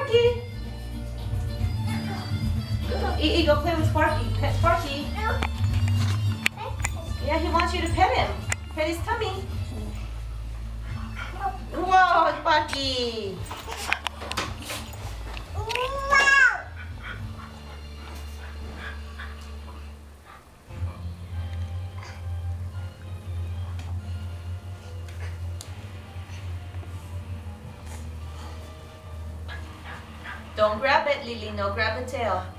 Sparky. Go play with Sparky. Pet Sparky. Yeah, he wants you to pet him. Pet his tummy. Whoa, Sparky. Don't grab it, Lily. No, grab the tail.